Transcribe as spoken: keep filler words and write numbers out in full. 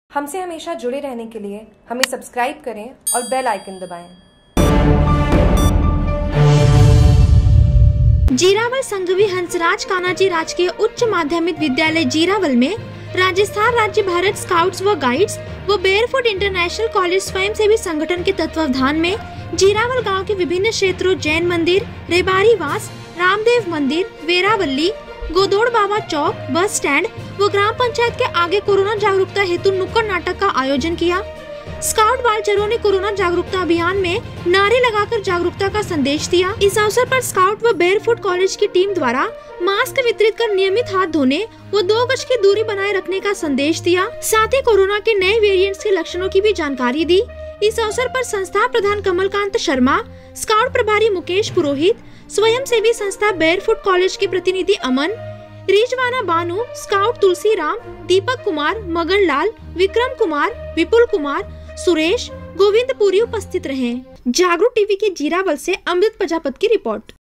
हमसे हमेशा जुड़े रहने के लिए हमें सब्सक्राइब करें और बेल आइकन दबाएं। जीरावल संघवी हंसराज कान्हाजी राजकीय उच्च माध्यमिक विद्यालय जीरावल में राजस्थान राज्य भारत स्काउट्स व गाइड्स व बेयरफुट इंटरनेशनल कॉलेज स्वयंसेवी संगठन के तत्वावधान में जीरावल गांव के विभिन्न क्षेत्रों जैन मंदिर, रेबारी वास, रामदेव मंदिर, वेरावली, गोदोड़ बाबा चौक, बस स्टैंड व ग्राम पंचायत के आगे कोरोना जागरूकता हेतु नुक्कड़ नाटक का आयोजन किया। स्काउट बालचरों ने कोरोना जागरूकता अभियान में नारे लगाकर जागरूकता का संदेश दिया। इस अवसर पर स्काउट व बेयरफुट कॉलेज की टीम द्वारा मास्क वितरित कर नियमित हाथ धोने व दो गज की दूरी बनाए रखने का संदेश दिया। साथ ही कोरोना के नए वेरिएंट्स के लक्षणों की भी जानकारी दी। इस अवसर पर संस्था प्रधान कमलकांत शर्मा, स्काउट प्रभारी मुकेश पुरोहित, स्वयं सेवी संस्था बेयरफुट कॉलेज के प्रतिनिधि अमन, रिजवाना बानू, स्काउट तुलसी राम, दीपक कुमार, मगन लाल, विक्रम कुमार, विपुल कुमार, सुरेश, गोविंदपुरी उपस्थित रहे। जागरूक टीवी के जीरावल से अमृत प्रजापत की रिपोर्ट।